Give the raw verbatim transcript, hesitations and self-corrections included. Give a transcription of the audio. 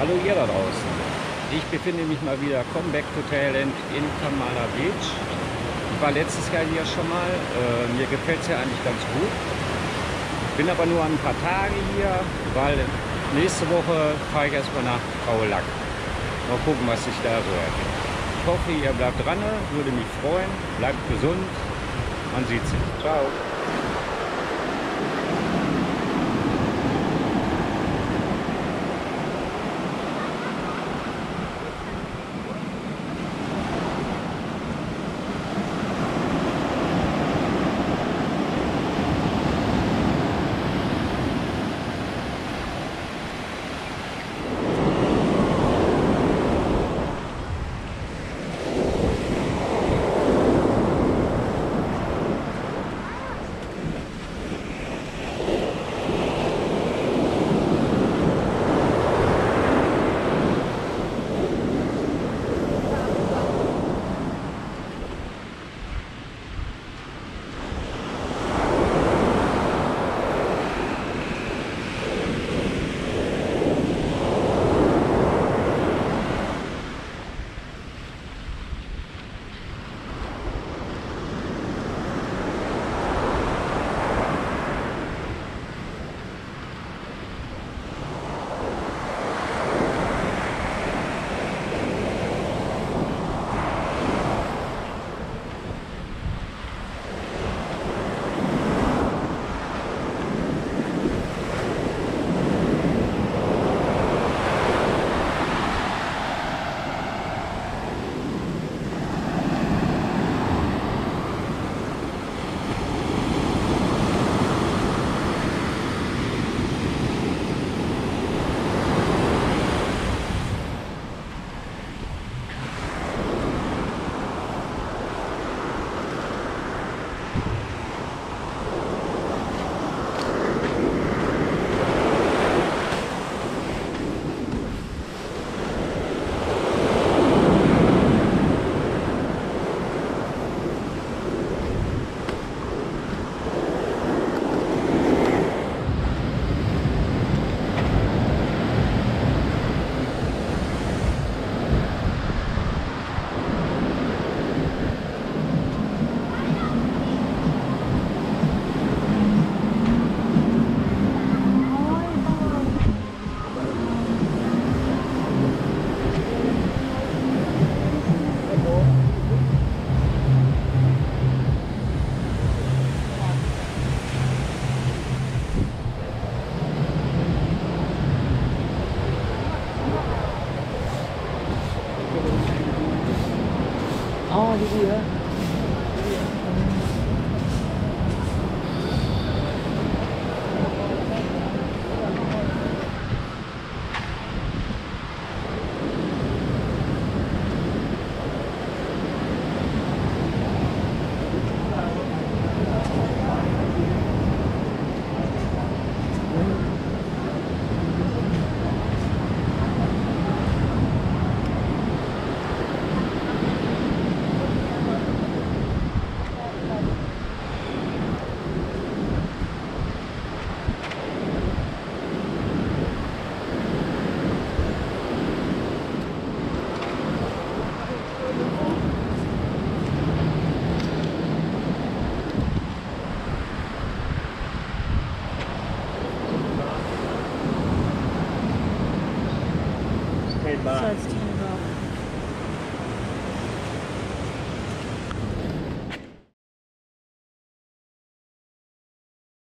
Hallo ihr da draußen. Ich befinde mich mal wieder Comeback to Thailand in Kamala Beach. Ich war letztes Jahr hier schon mal. Äh, mir gefällt es ja eigentlich ganz gut. Bin aber nur ein paar Tage hier, weil nächste Woche fahre ich erstmal nach Khao Lak. Mal gucken, was sich da so ergibt. Ich hoffe, ihr bleibt dran, würde mich freuen. Bleibt gesund. Man sieht sich. Ciao. Oh, đi đi hả? So it's